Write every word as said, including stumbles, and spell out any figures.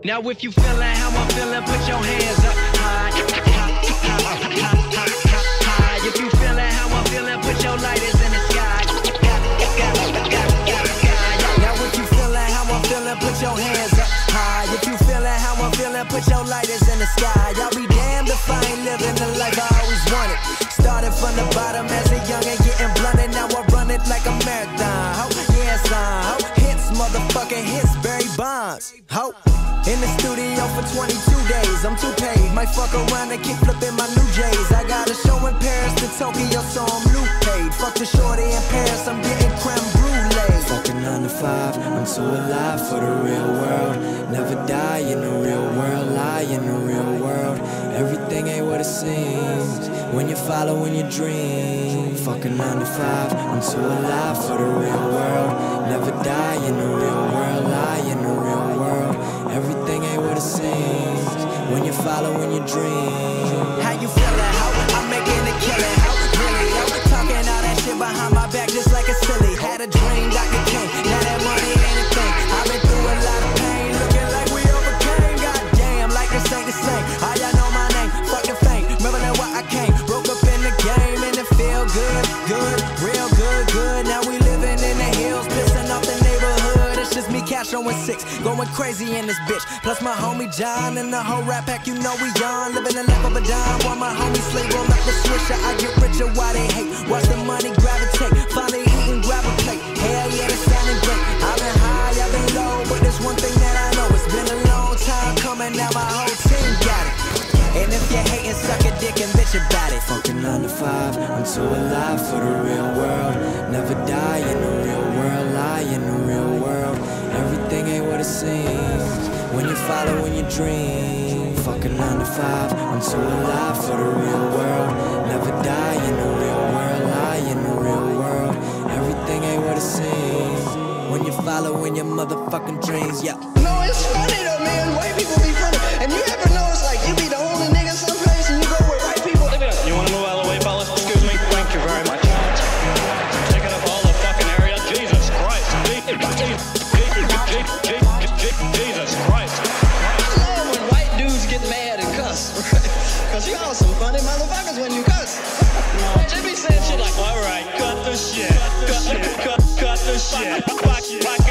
Now if you feeling how I'm feeling, put your hands up high, high, high, high, high. If you feeling how I'm feeling, put your lighters in the sky. Now if you feeling how I'm feeling, put your hands up high. If you feeling how I'm feeling, put your lighters in the sky. Y'all be damned if I ain't living the life I always wanted. Started from the bottom as a young and getting blunted. Now I run it like a marathon. Ho, yes, I ho. Hits, motherfucking hits, Barry Bonds. Ho. In the studio for twenty-two days, I'm too paid. Might fuck around and keep flipping my new J's. I got a show in Paris to Tokyo, so I'm loot paid. Fuck the shorty in Paris, I'm getting creme brulee. Fucking nine to five, I'm too alive for the real world. Never die in the real world, lie in the real world. Everything ain't what it seems when you're following your dream. Fucking nine to five, I'm too alive for the real world. Never die in the real world, lie in the real world. Everything ain't what it seems when you're following your dream. How you feeling, ho? I'm making a killing, ho? Really, yo? Talking all that shit behind my back just like a silly. Had a dream, Doctor King, now that money ain't a thing. I've been through a lot of pain, looking like we overcame. Goddamn, like this ain't the same. All y'all know my name, fuck the fame. Remember that what I came, broke up in the game, and it feel good, good, real good, good. Now we living in the hills, pissing off the neighborhood. It's just me, Cash on six, going crazy in this bitch. Plus my homie John and the whole rap pack, you know we on. Living the life of a dime while my homie slave roll up the swisher. I get richer while they hate. Watch the money gravitate. Finally eat and grab a plate. Hell yeah, it's sounding great. I've been high, I've been low, but there's one thing that I know. It's been a long time coming, now my whole team got it. And if you're hating, suck a dick and bitch about it. Fucking nine to five, I'm too alive for the real world. Never die in the real world, lie in the real world. Everything ain't what it seems when you're following your dream. Fucking nine to five, I'm too alive for the real world. Never die in the real world, lie in the real world. Everything ain't what it seems when you're following your motherfucking dreams, yeah. No, it's funny though, man. White people be funny. And you ever notice, like, you be the only nigga someplace and you go with white people? You wanna move out of the way, fellas? Excuse me. Thank you very much. Taking up all the fucking area. Jesus Christ. Jesus Christ. I love when white dudes get mad and cuss. Cause y'all some funny motherfuckers when you cuss. They be saying shit like, all right, cut the shit. Cut, cut, cut the shit. Fuck, fuck.